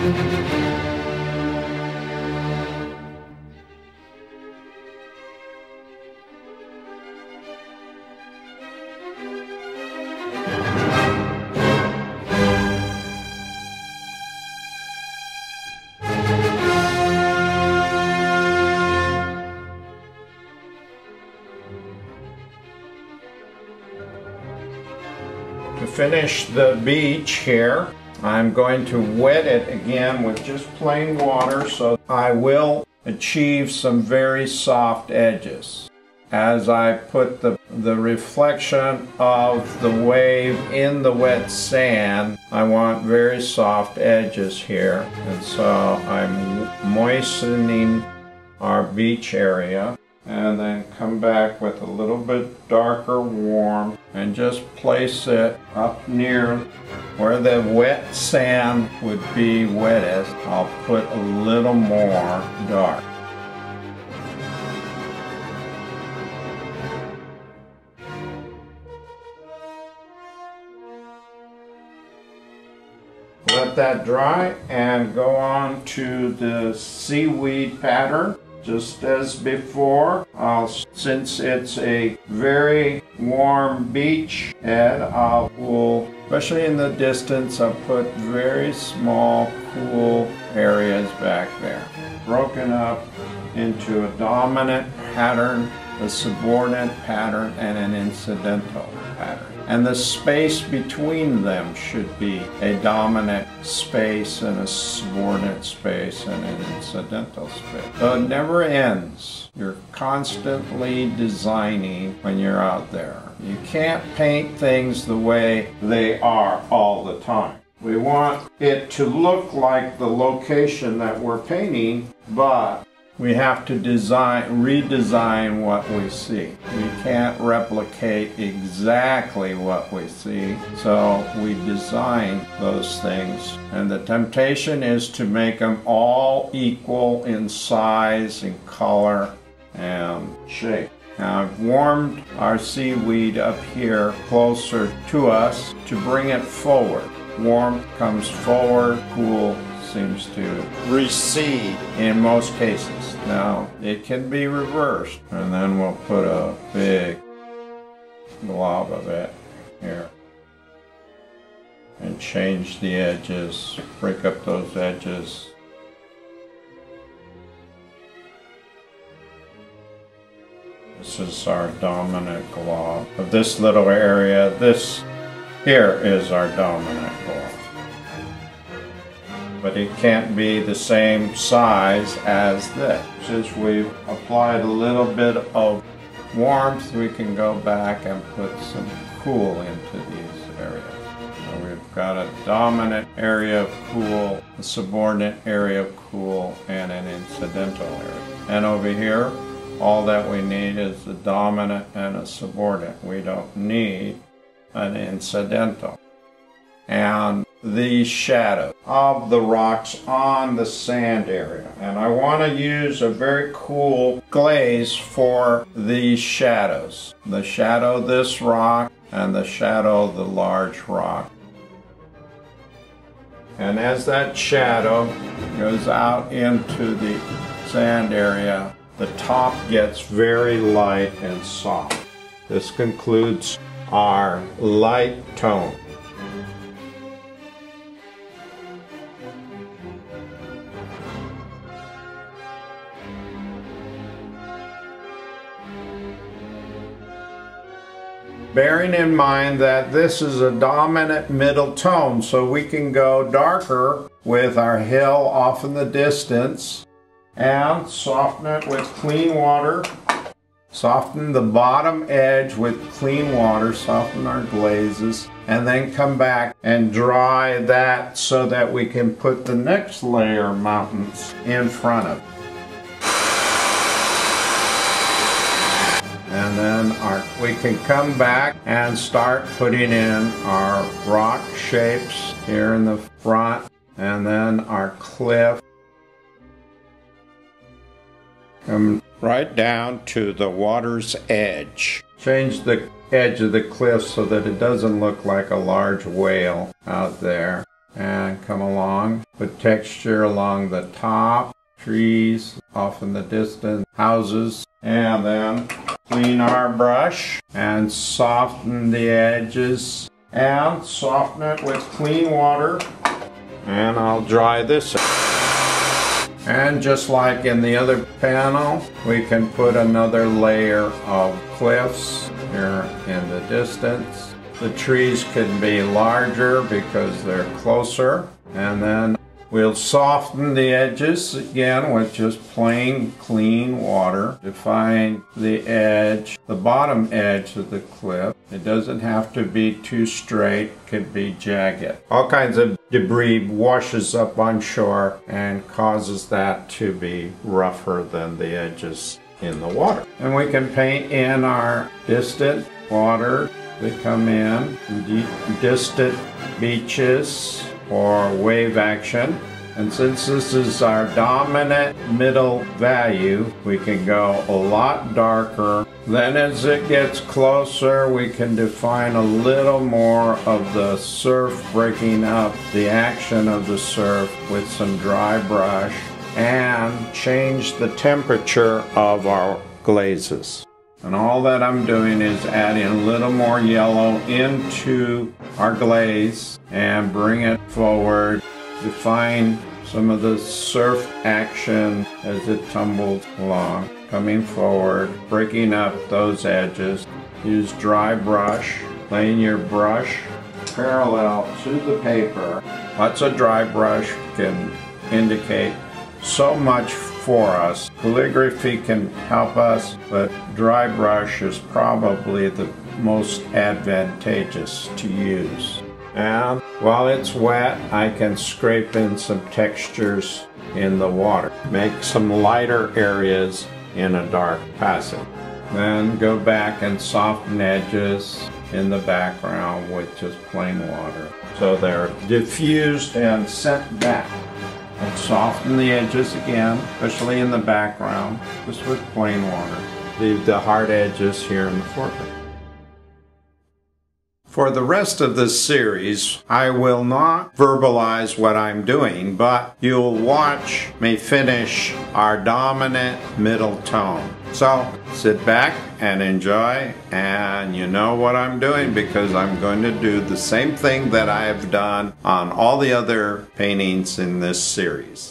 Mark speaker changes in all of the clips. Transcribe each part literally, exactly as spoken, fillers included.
Speaker 1: To finish the beach here, I'm going to wet it again with just plain water, so I will achieve some very soft edges. As I put the, the reflection of the wave in the wet sand, I want very soft edges here. And so I'm moistening our beach area, and then come back with a little bit darker warm and just place it up near where the wet sand would be wettest. I'll put a little more dark. Let that dry and go on to the seaweed pattern. Just as before, I'll, since it's a very warm beach head, I'll will, especially in the distance, I'll put very small, cool areas back there. Broken up into a dominant pattern, a subordinate pattern, and an incidental pattern. And the space between them should be a dominant space and a subordinate space and an incidental space. So it never ends. You're constantly designing when you're out there. You can't paint things the way they are all the time. We want it to look like the location that we're painting, but we have to design, redesign what we see. We can't replicate exactly what we see, so we design those things. And the temptation is to make them all equal in size and color and shape. Now I've warmed our seaweed up here closer to us to bring it forward. Warmth comes forward, cool seems to recede in most cases. Now it can be reversed, and then we'll put a big glob of it here and change the edges, break up those edges. This is our dominant glob of this little area. This here is our dominant glob. But it can't be the same size as this. Since we've applied a little bit of warmth, we can go back and put some cool into these areas. So we've got a dominant area of cool, a subordinate area of cool, and an incidental area. And over here, all that we need is a dominant and a subordinate. We don't need an incidental. And the shadow of the rocks on the sand area. And I want to use a very cool glaze for these shadows. The shadow of this rock and the shadow of the large rock. And as that shadow goes out into the sand area, the top gets very light and soft. This concludes our light tone. Bearing in mind that this is a dominant middle tone, so we can go darker with our hill off in the distance and soften it with clean water. Soften the bottom edge with clean water, soften our glazes, and then come back and dry that so that we can put the next layer of mountains in front of it. And then our, we can come back and start putting in our rock shapes here in the front, and then our cliff. Come right down to the water's edge. Change the edge of the cliff so that it doesn't look like a large whale out there. and come along. Put texture along the top, trees off in the distance, houses, and then clean our brush and soften the edges and soften it with clean water. And I'll dry this. And just like in the other panel, we can put another layer of cliffs here in the distance. The trees can be larger because they're closer. And then we'll soften the edges again with just plain clean water. Define the edge, the bottom edge of the cliff. It doesn't have to be too straight, it could be jagged. All kinds of debris washes up on shore and causes that to be rougher than the edges in the water. And we can paint in our distant water. They come in, distant beaches or wave action. And since this is our dominant middle value, we can go a lot darker. Then as it gets closer, we can define a little more of the surf, breaking up the action of the surf with some dry brush, and change the temperature of our glazes. And all that I'm doing is adding a little more yellow into our glaze and bring it forward. Define some of the surf action as it tumbles along, coming forward, breaking up those edges. Use dry brush, laying your brush parallel to the paper. Lots of dry brush can indicate so much for us. Calligraphy can help us, but dry brush is probably the most advantageous to use. And while it's wet, I can scrape in some textures in the water. Make some lighter areas in a dark passage. Then go back and soften edges in the background with just plain water. So they're diffused and sent back. And soften the edges again, especially in the background, just with plain water. Leave the hard edges here in the foreground. For the rest of this series, I will not verbalize what I'm doing, but you'll watch me finish our dominant middle tone. So sit back and enjoy, and you know what I'm doing because I'm going to do the same thing that I have done on all the other paintings in this series.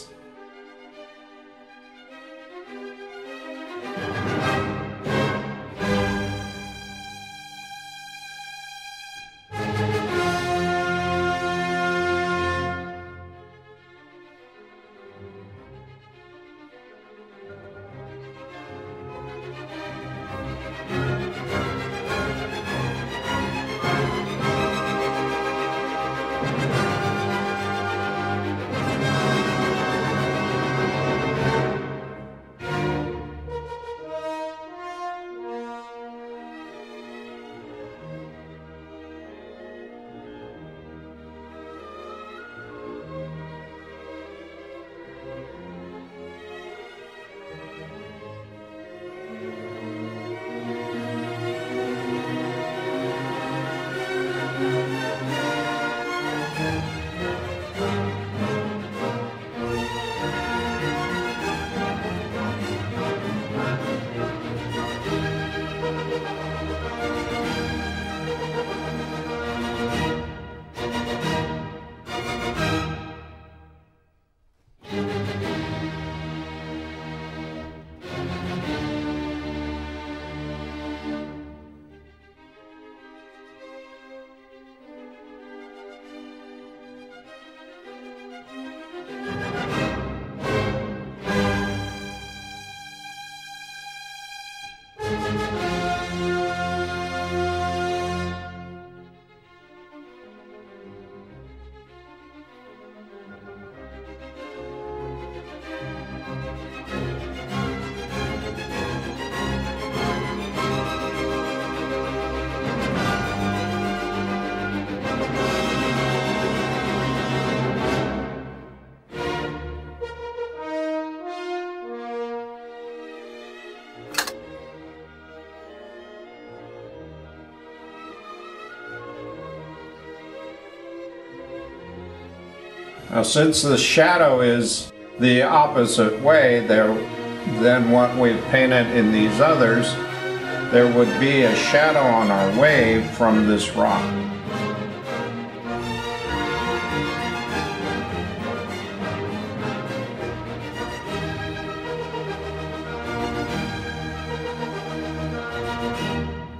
Speaker 1: Now, since the shadow is the opposite way there than what we've painted in these others, there would be a shadow on our wave from this rock.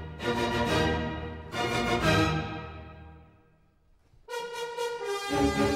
Speaker 2: Thank you.